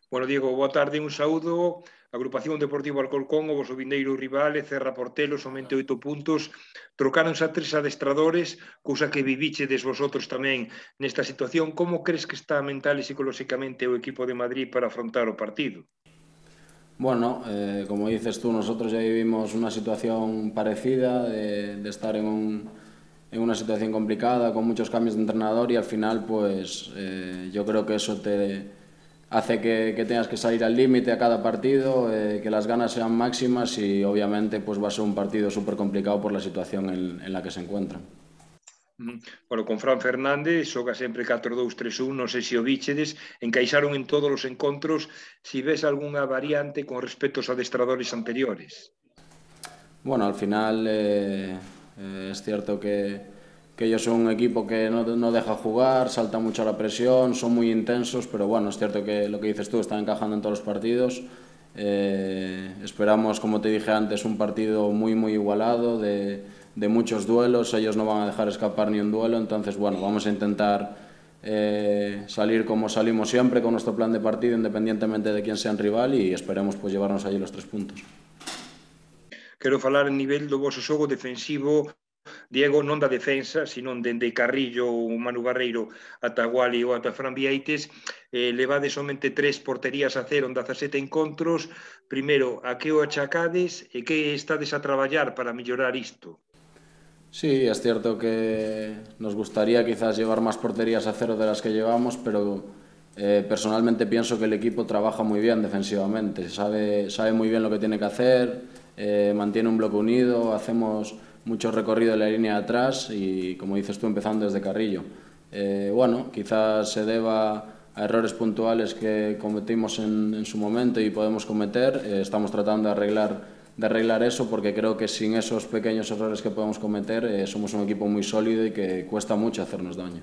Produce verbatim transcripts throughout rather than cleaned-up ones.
Bueno, Diego, boa tarde, un saúdo. Agrupación Deportivo Alcorcón, o voso vindeiro rival, e Cerra Portelo, somente oito puntos. Trocaronse a tres adestradores, cousa que vivichedes vosotros tamén nesta situación. Como crees que está mental e psicolóxicamente o equipo de Madrid para afrontar o partido? Bueno, eh, como dices tú, nosotros ya vivimos una situación parecida de, de estar en, un, en una situación complicada, con muchos cambios de entrenador y al final, pues eh, yo creo que eso te hace que, que tengas que salir al límite a cada partido, eh, que las ganas sean máximas y obviamente pues va a ser un partido súper complicado por la situación en, en la que se encuentran. Mm. Bueno, con Fran Fernández xoga sempre catro dous tres un, non sei se o bichedes, encaixaron en todos os encontros. Si ves algunha variante con respecto aos adestradores anteriores? Bueno, al final eh, eh, es cierto que, que ellos son un equipo que no, no deja jugar, salta mucho a la presión, son muy intensos, pero bueno, es cierto que lo que dices tú, están encajando en todos los partidos. Eh, esperamos, como te dije antes, un partido muy muy igualado, de, de muchos duelos, ellos no van a dejar escapar ni un duelo, entonces bueno, vamos a intentar eh, salir como salimos siempre con nuestro plan de partido, independientemente de quién sea el rival, y esperemos pues llevarnos allí los tres puntos. Quero falar en nivel do voso xogo defensivo, Diego, non da defensa, senón dende Carrillo, ou Manu Barreiro, ata Wally ou ata Fran Vieites. Eh, levades somente tres porterías a cero en dezasete encontros. Primeiro, a que o achacades e que estades a traballar para mellorar isto? Sí, es cierto que nos gustaría quizás llevar más porterías a cero de las que llevamos, pero eh, personalmente pienso que el equipo trabaja muy bien defensivamente, sabe, sabe muy bien lo que tiene que hacer, eh, mantiene un bloque unido, hacemos mucho recorrido en la línea de atrás y, como dices tú, empezando desde Carrillo. Eh, bueno, quizás se deba a errores puntuales que cometimos en, en su momento y podemos cometer. Eh, estamos tratando de arreglar de arreglar eso porque creo que sin esos pequeños errores que podemos cometer eh, somos un equipo muy sólido y que cuesta mucho hacernos daño.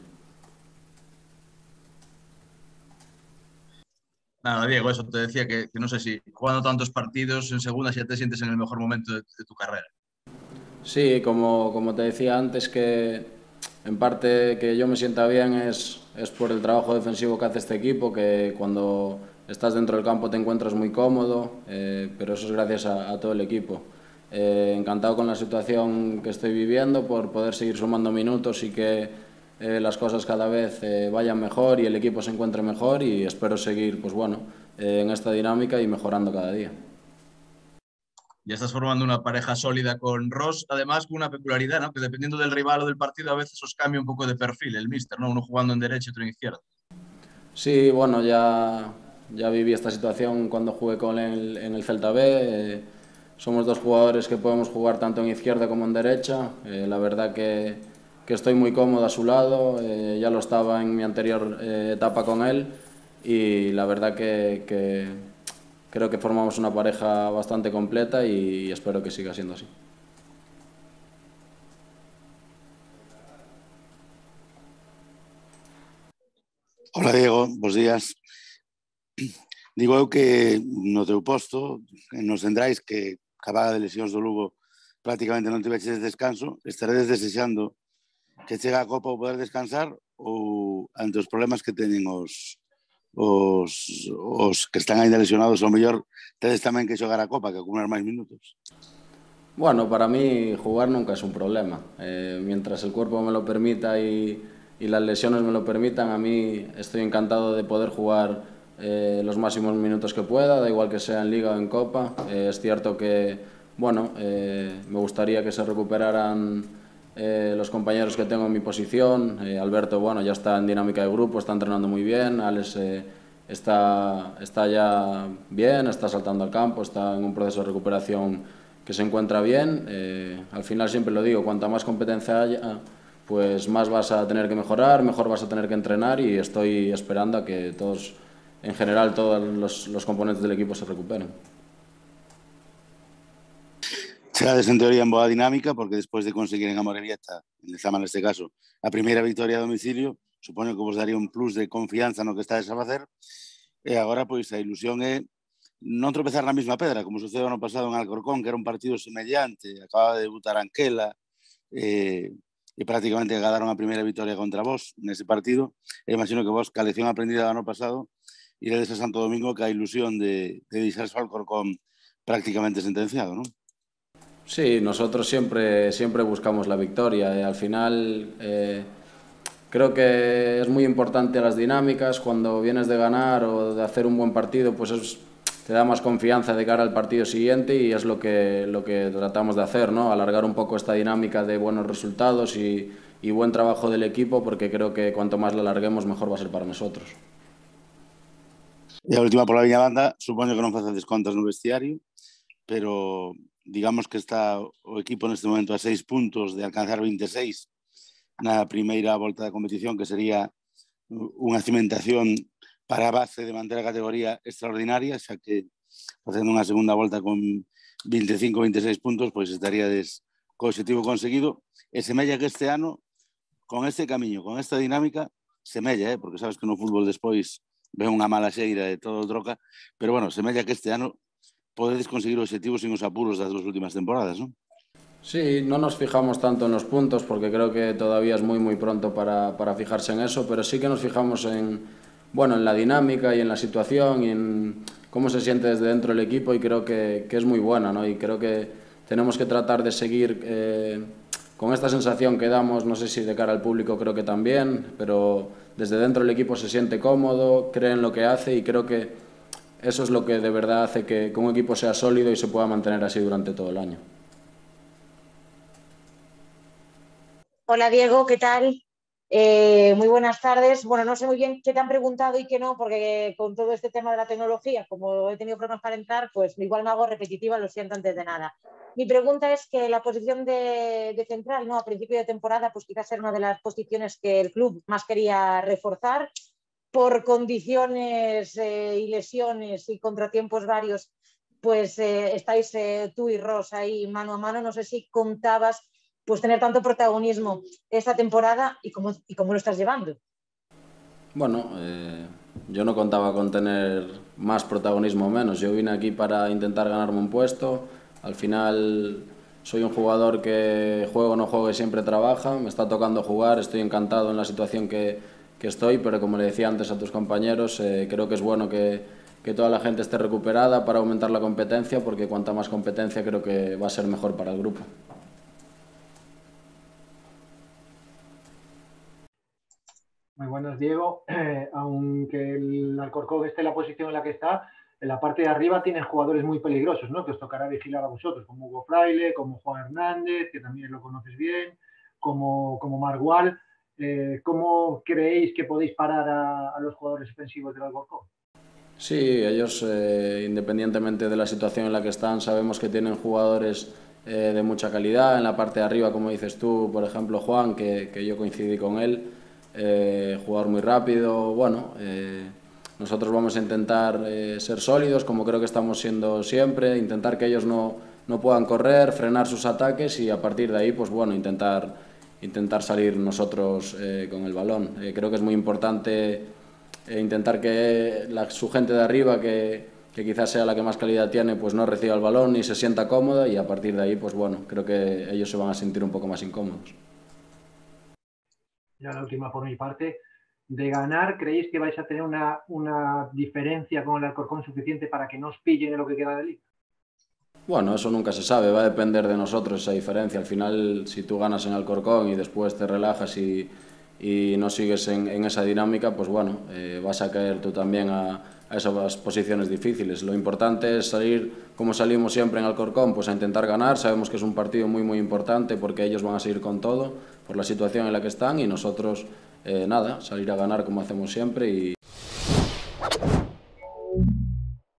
Nada, Diego, eso te decía que, que no sé si jugando tantos partidos en segunda ya te sientes en el mejor momento de, de tu carrera. Sí, como, como te decía antes, que en parte que yo me sienta bien es, es por el trabajo defensivo que hace este equipo, que cuando estás dentro del campo te encuentras muy cómodo, eh, pero eso es gracias a, a todo el equipo. Eh, encantado con la situación que estoy viviendo, por poder seguir sumando minutos y que eh, las cosas cada vez eh, vayan mejor y el equipo se encuentre mejor y espero seguir pues bueno, eh, en esta dinámica y mejorando cada día. Ya estás formando una pareja sólida con Ross, además con una peculiaridad, ¿no? Que dependiendo del rival o del partido a veces os cambia un poco de perfil el míster, ¿no? Uno jugando en derecha y otro en izquierda. Sí, bueno, ya, ya viví esta situación cuando jugué con él en el Celta B. Eh, somos dos jugadores que podemos jugar tanto en izquierda como en derecha. Eh, la verdad que, que estoy muy cómodo a su lado, eh, ya lo estaba en mi anterior eh, etapa con él y la verdad que, que creo que formamos una pareja bastante completa y espero que siga siendo así. Hola Diego, bos días. Digo eu que no teu posto, nos centrais, que acabada de lesións do Lugo prácticamente non tiveches descanso, estaredes desexando que chega a Copa ou poder descansar, ou ante os problemas que teñen os, os, os que están ainda lesionados, ao mellor tedes tamén que xogar a Copa, que acumular máis minutos? Bueno, para mí jugar nunca es un problema. Eh, mientras el cuerpo me lo permita y, y las lesiones me lo permitan, a mí estoy encantado de poder jugar eh, los máximos minutos que pueda, da igual que sea en Liga o en Copa. Eh, es cierto que, bueno, eh, me gustaría que se recuperaran eh, los compañeros que tengo en mi posición. Eh, Alberto, bueno, ya está en dinámica de grupo, está entrenando muy bien. Alex eh, está, está ya bien, está saltando al campo, está en un proceso de recuperación que se encuentra bien. Eh, al final siempre lo digo, cuanta más competencia haya, pues más vas a tener que mejorar, mejor vas a tener que entrenar y estoy esperando a que todos, en general, todos los, los componentes del equipo se recuperen. Chegades en teoría en boa dinámica, porque despois de conseguir en Amorebieta, en Lezama neste caso, a primeira victoria a domicilio, supoño que vos daría un plus de confianza no que estades a facer, e agora pois a ilusión é non tropezar na mesma pedra, como sucedeu ano pasado en Alcorcón, que era un partido semellante, acababa de debutar Anquela, eh, e prácticamente ganaron a primeira victoria contra vos nese partido, e imagino que vos, ca lección aprendida do ano pasado, iredes a Santo Domingo que a ilusión de, de deixarse o Alcorcón prácticamente sentenciado, ¿no? Sí, nosotros siempre, siempre buscamos la victoria. Eh, al final eh, creo que es muy importante las dinámicas. Cuando vienes de ganar o de hacer un buen partido, pues es, te da más confianza de cara al partido siguiente y es lo que, lo que tratamos de hacer, ¿no? Alargar un poco esta dinámica de buenos resultados y, y buen trabajo del equipo, porque creo que cuanto más la alarguemos mejor va a ser para nosotros. E a última pola miña banda, supoño que non facedes contas no vestiario, pero digamos que está o equipo neste momento a seis puntos de alcanzar veintiséis na primeira volta da competición, que sería unha cimentación para a base de manter a categoría extraordinaria, xa que facendo unha segunda volta con veinticinco, veintiséis puntos, pois estaríades co objetivo conseguido, e semella que este ano, con este camiño, con esta dinámica, semella, eh, porque sabes que no fútbol despois ve unha mala xeira e todo troca, pero bueno, semella que este ano podedes conseguir objetivos sin os apuros das duas últimas temporadas, non? Sí, no nos fijamos tanto en los puntos porque creo que todavía es muy muy pronto para, para fijarse en eso, pero sí que nos fijamos en, bueno, en la dinámica y en la situación y en cómo se siente desde dentro el equipo, y creo que, que es muy buena, ¿no? Y creo que tenemos que tratar de seguir eh, con esta sensación que damos, no sé si de cara al público, creo que también, pero desde dentro el equipo se siente cómodo, cree en lo que hace, y creo que eso es lo que de verdad hace que, que un equipo sea sólido y se pueda mantener así durante todo el año. Hola Diego, ¿qué tal? Eh, muy buenas tardes. Bueno, no sé muy bien qué te han preguntado y qué no, porque con todo este tema de la tecnología, como he tenido problemas para entrar, pues igual me hago repetitiva, lo siento antes de nada. Mi pregunta es que la posición de, de central, ¿no? A principio de temporada, pues quizás era una de las posiciones que el club más quería reforzar. Por condiciones eh, y lesiones y contratiempos varios, pues eh, estáis eh, tú y Ross ahí mano a mano. No sé si contabas pues tener tanto protagonismo esta temporada y cómo, y cómo lo estás llevando. Bueno, eh, yo no contaba con tener más protagonismo o menos. Yo vine aquí para intentar ganarme un puesto. Al final soy un jugador que juego o no juego y siempre trabaja. Me está tocando jugar, estoy encantado en la situación que, que estoy, pero como le decía antes a tus compañeros, eh, creo que es bueno que, que toda la gente esté recuperada para aumentar la competencia, porque cuanta más competencia creo que va a ser mejor para el grupo. Muy buenos, Diego. Eh, aunque el Alcorcón esté en la posición en la que está, en la parte de arriba tienen jugadores muy peligrosos, ¿no? Que os tocará vigilar a vosotros, como Hugo Fraile, como Juan Hernández, que también lo conoces bien, como, como Margual. Eh, ¿Cómo creéis que podéis parar a, a los jugadores ofensivos del Alcorcón? Sí, ellos, eh, independientemente de la situación en la que están, sabemos que tienen jugadores eh, de mucha calidad. En la parte de arriba, como dices tú, por ejemplo, Juan, que, que yo coincidí con él, Eh, jugador muy rápido. Bueno, eh, nosotros vamos a intentar eh, ser sólidos, como creo que estamos siendo siempre, intentar que ellos no, no puedan correr, frenar sus ataques, y a partir de ahí, pues bueno, intentar, intentar salir nosotros eh, con el balón. Eh, creo que es muy importante eh, intentar que la, su gente de arriba, que, que quizás sea la que más calidad tiene, pues no reciba el balón ni se sienta cómoda, y a partir de ahí, pues bueno, creo que ellos se van a sentir un poco más incómodos. Ya la última por mi parte, de ganar, ¿creéis que vais a tener una, una diferencia con el Alcorcón suficiente para que no os pillen en lo que queda de liga? Bueno, eso nunca se sabe, va a depender de nosotros esa diferencia. Al final, si tú ganas en Alcorcón y después te relajas y, y no sigues en, en esa dinámica, pues bueno, eh, vas a caer tú también a, a esas posiciones difíciles. Lo importante es salir como salimos siempre en Alcorcón, pues a intentar ganar. Sabemos que es un partido muy muy importante porque ellos van a seguir con todo por la situación en la que están, y nosotros, eh, nada, salir a ganar como hacemos siempre y